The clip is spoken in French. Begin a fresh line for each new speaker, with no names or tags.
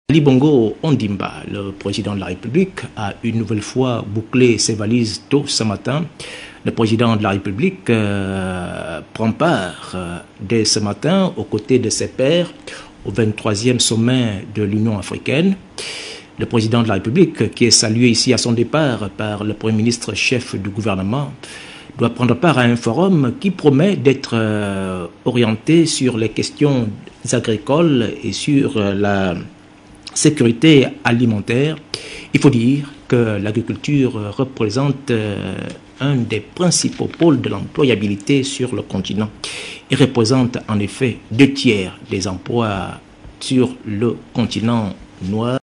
Ali Bongo Ondimba, le président de la République, a une nouvelle fois bouclé ses valises tôt ce matin. Le président de la République prend part dès ce matin aux côtés de ses pairs au 23e sommet de l'Union africaine. Le président de la République, qui est salué ici à son départ par le Premier ministre chef du gouvernement, doit prendre part à un forum qui promet d'être orienté sur les questions agricoles et sur la sécurité alimentaire. Il faut dire que l'agriculture représente un des principaux pôles de l'employabilité sur le continent. Il représente en effet 2 tiers des emplois sur le continent noir.